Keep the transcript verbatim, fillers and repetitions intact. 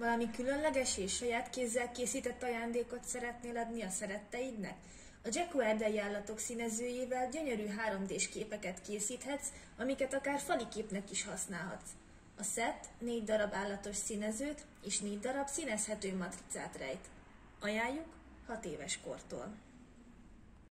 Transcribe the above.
Valami különleges és saját kézzel készített ajándékot szeretnél adni a szeretteidnek? A Jacko erdei állatok színezőjével gyönyörű három dés képeket készíthetsz, amiket akár faliképnek is használhatsz. A szett négy darab állatos színezőt és négy darab színezhető matricát rejt. Ajánljuk hat éves kortól.